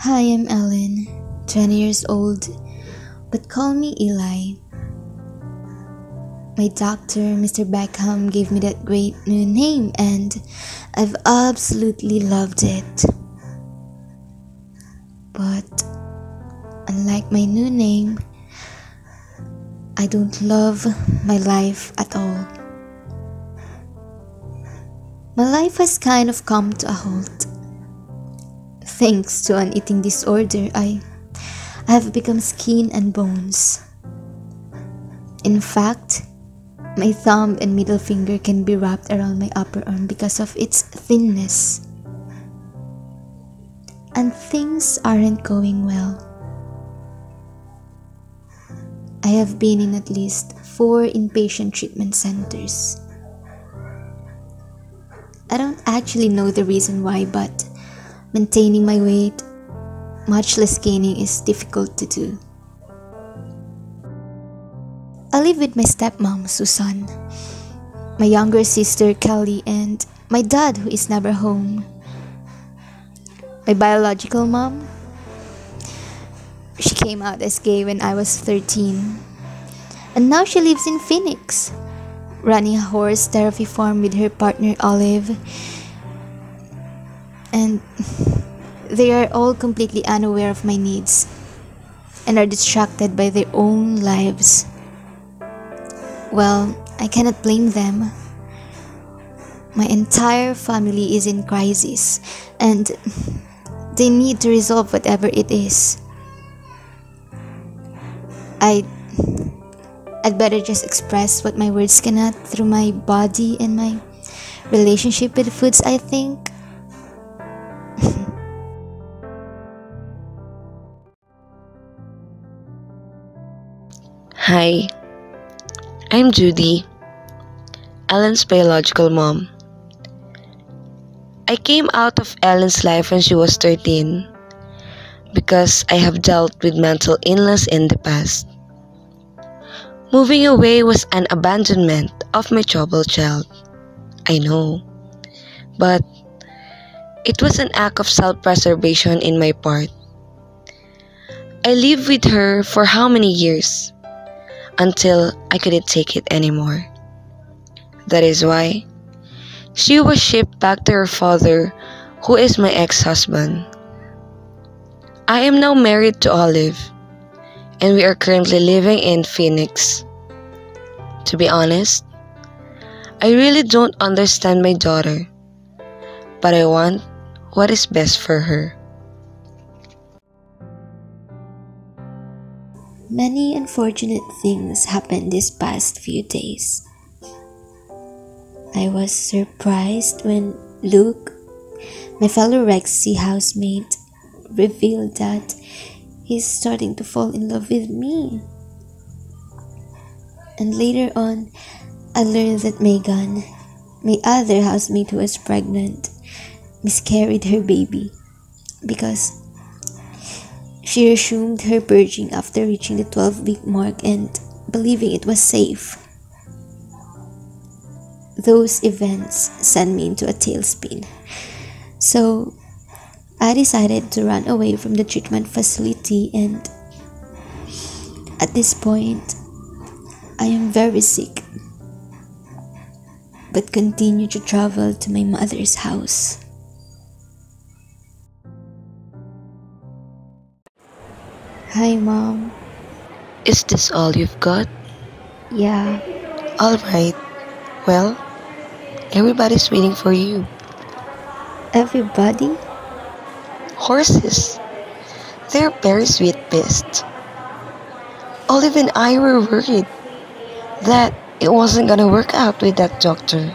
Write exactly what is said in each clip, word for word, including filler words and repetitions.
Hi, I'm Ellen, twenty years old, but call me Eli. My doctor, Mister Beckham, gave me that great new name and I've absolutely loved it. But unlike my new name, I don't love my life at all. My life has kind of come to a halt. Thanks to an eating disorder, I, I have become skin and bones. In fact, my thumb and middle finger can be wrapped around my upper arm because of its thinness. And things aren't going well. I have been in at least four inpatient treatment centers. I don't actually know the reason why, but maintaining my weight, much less gaining, is difficult to do. I live with my stepmom, Susan, my younger sister, Kelly, and my dad, who is never home. My biological mom, she came out as gay when I was thirteen, and now she lives in Phoenix, running a horse therapy farm with her partner Olive, and they are all completely unaware of my needs and are distracted by their own lives. Well, I cannot blame them. My entire family is in crisis and they need to resolve whatever it is. I I'd better just express what my words cannot through my body and my relationship with foods, I think. Hi, I'm Judy, Ellen's biological mom. I came out of Ellen's life when she was thirteen because I have dealt with mental illness in the past. Moving away was an abandonment of my troubled child. I know, but it was an act of self-preservation in my part. I lived with her for how many years? Until I couldn't take it anymore. That is why she was shipped back to her father, who is my ex-husband. I am now married to Olive, and we are currently living in Phoenix. To be honest, I really don't understand my daughter, but I want what is best for her. Many unfortunate things happened these past few days. I was surprised when Luke, my fellow Rexy housemate, revealed that he's starting to fall in love with me. And later on, I learned that Megan, my other housemate who was pregnant, miscarried her baby because she resumed her purging after reaching the twelve-week mark and believing it was safe. Those events sent me into a tailspin. So, I decided to run away from the treatment facility, and at this point, I am very sick, but continue to travel to my mother's house. Hi, Mom. Is this all you've got? Yeah. Alright, well, everybody's waiting for you. Everybody? Horses. They're very sweet beasts. Olive and I were worried that it wasn't gonna work out with that doctor.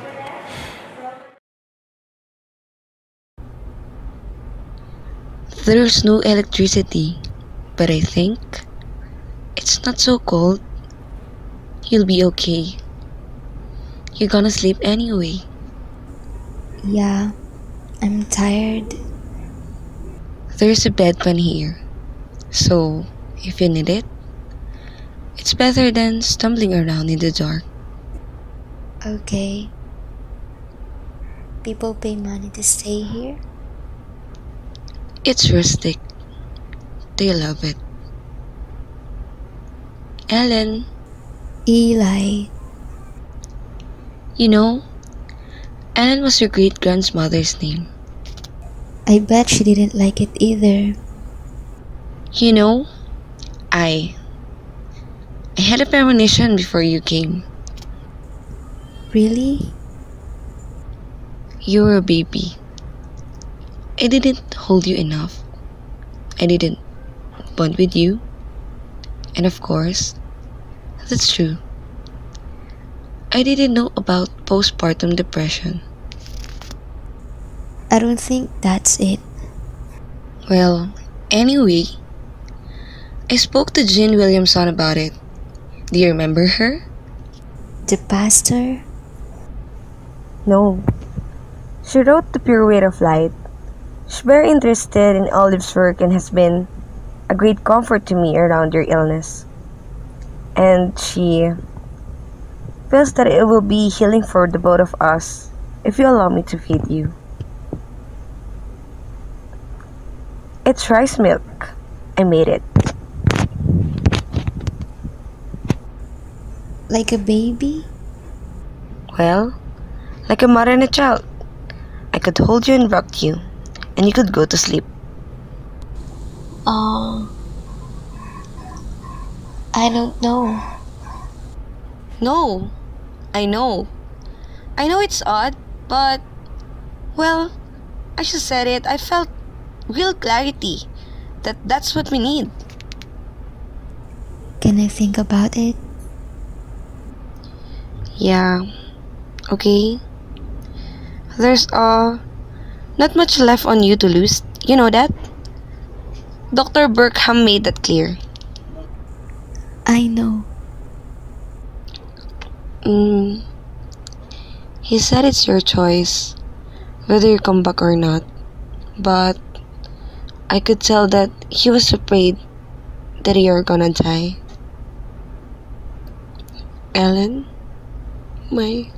There's no electricity, but I think it's not so cold. You'll be okay. You're gonna sleep anyway. Yeah, I'm tired. There's a bedpan here, so if you need it, it's better than stumbling around in the dark. Okay. People pay money to stay here? It's rustic. They love it. Ellen, Eli. you know, Ellen was your great grandmother's name. I bet she didn't like it either. You know, I. I had a premonition before you came. Really? You were a baby. I didn't hold you enough. I didn't bond with you. And of course, that's true. I didn't know about postpartum depression. I don't think that's it. Well, anyway, I spoke to Jean Williamson about it. Do you remember her? The pastor? No. She wrote The Pure Weight of Light. She's very interested in Olive's work and has been a great comfort to me around your illness. And she feels that it will be healing for the both of us if you allow me to feed you. It's rice milk. I made it. Like a baby? Well, like a mother and a child. I could hold you and rock you, and you could go to sleep. Oh, I don't know. No, I know. I know it's odd, but, well, I just said it. I felt real clarity that that's what we need. Can I think about it? Yeah, okay. There's uh not much left on you to lose. You know that? Doctor Burkham made that clear. I know. Mm, he said it's your choice whether you come back or not. But I could tell that he was afraid that you're gonna die. Ellen, my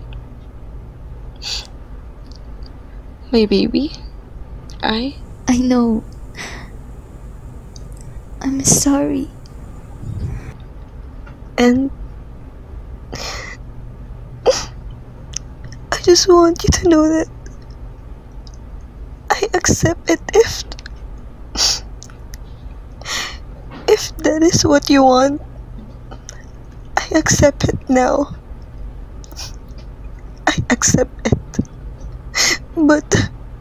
my baby, I I know. I'm sorry. and I just want you to know that I accept it if if that is what you want. I accept it now. I accept it. But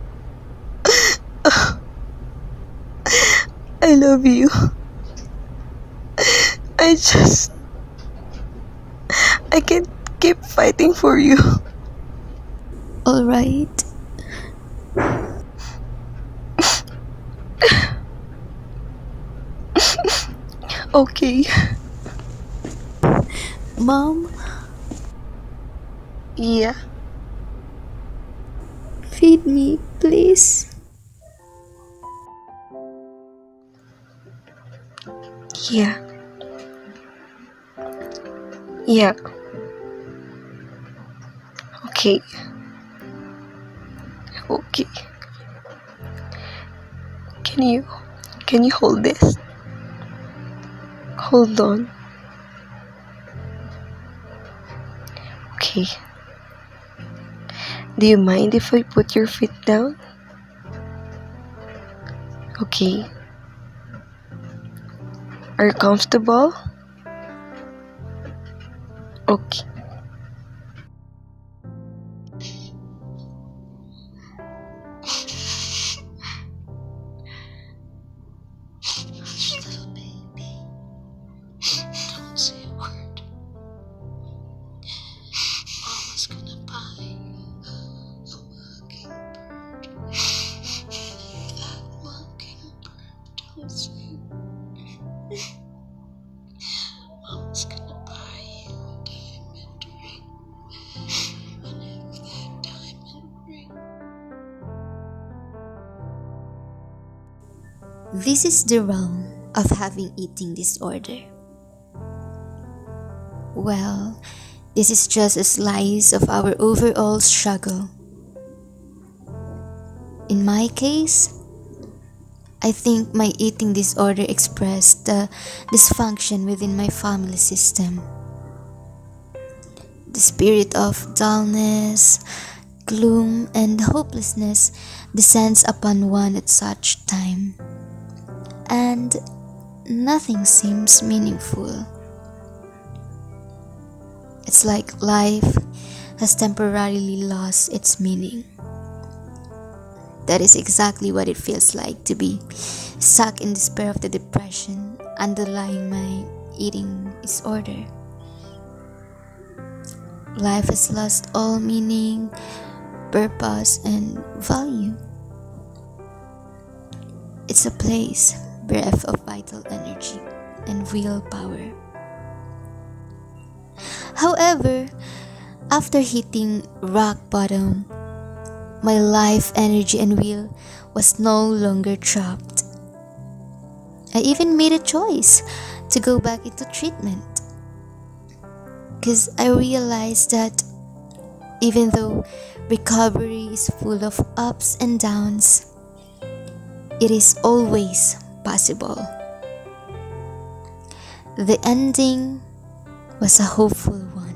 I love you. I just I can't keep fighting for you. All right. Okay. Mom, Yeah. feed me, please. Yeah. Yeah. Okay. Okay. Can you can you hold this? Hold on. Okay. Do you mind if I put your feet down? Okay. Are you comfortable? Okay. Little baby, don't say a word. Mama's gonna buy you a mockingbird. That mockingbird, don't say a word. Mama's gonna buy you a diamond ring. And if that diamond ring. This is the realm of having eating disorder. Well, this is just a slice of our overall struggle. In my case, I think my eating disorder expressed the dysfunction within my family system. The spirit of dullness, gloom, and hopelessness descends upon one at such time, and nothing seems meaningful. It's like life has temporarily lost its meaning. That is exactly what it feels like to be stuck in despair of the depression underlying my eating disorder. Life has lost all meaning, purpose, and value. It's a place bereft of vital energy and willpower. However, after hitting rock bottom, my life, energy, and will was no longer trapped. I even made a choice to go back into treatment because I realized that even though recovery is full of ups and downs, it is always possible. The ending was a hopeful one.